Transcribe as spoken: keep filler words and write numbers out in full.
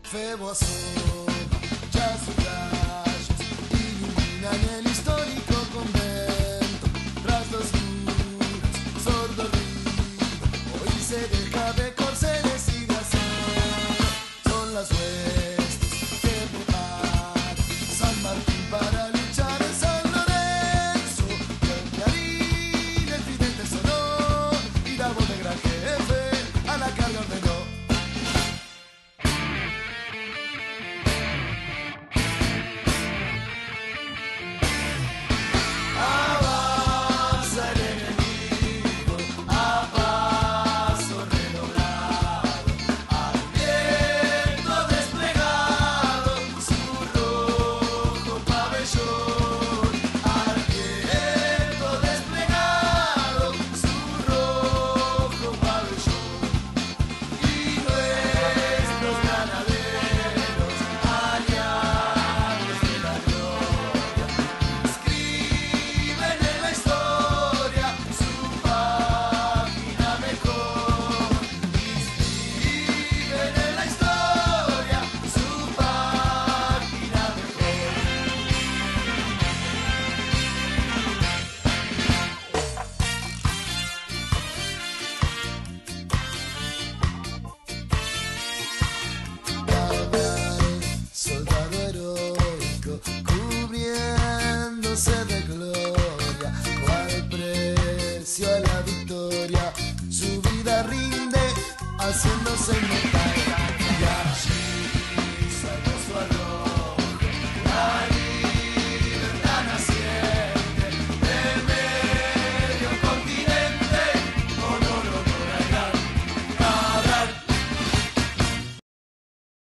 Febo asoma, ya sus rayos iluminan el histórico convento. Tras los muros, sordo ruido, hoy se deja de corceles y de acero. Son las huellas